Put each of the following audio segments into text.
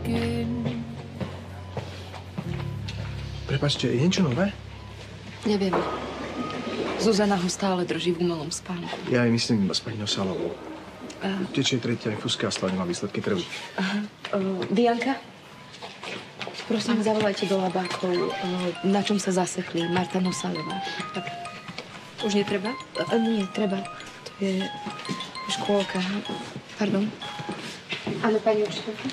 Prepáčte, je niečo nové? Neviem. Zuzana ho stále drží v umelom spánku. Ja aj myslím s pani Nosalovou. Tečie tretia infúzka a stále nemá výsledky krvi. Dianka? Prosím, zavolajte do labákov, na čom sa zasekli. Marta Nosalová. Dobre. Už netreba? Nie, treba. To je škôlka. Pardon. Áno, pani učiteľka.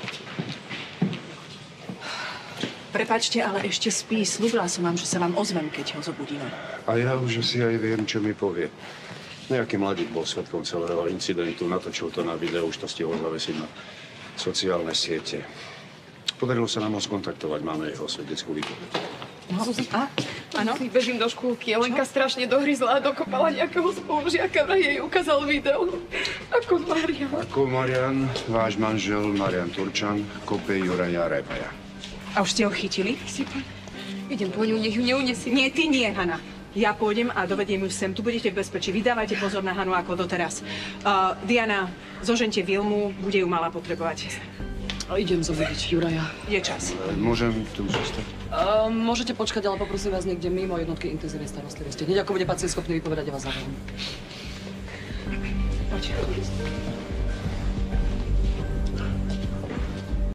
Prepáčte, ale ešte spí. Slúbila som vám, že sa vám ozvem, keď ho zobudíme. A ja už si aj viem, čo mi povie. Nejaký mladík bol svedkom celého incidentu, natočil to na video, už to stihol zavesiť na sociálne siete. Podarilo sa nám ho skontaktovať, máme jeho svedeckú výpoveď. No, áno? Bežím do škôlky a Lenka strašne dohryzla a dokopala nejakého spolužiaka, vraj jej ukázal video. Ako Marian. Ako Marian, váš manžel Marian Turčan, kope Juraja Rebaja. A už ste ho chytili? Idem po ňu, nech ju neuniesie. Nie, ty nie, Hana. Ja pôjdem a dovediem ju sem. Tu budete v bezpečí. Vydávajte pozor na Hanu ako doteraz. Diana, zožente Vilmu, bude ju mala potrebovať. Idem zobudiť Juraja. Je čas. Môžem tu zostať? Môžete počkať, ale poprosím vás niekde mimo jednotky intenzívnej starostlivosti. Hneď ako bude pacient schopný vypovedať, ja vás zavolám. Poď.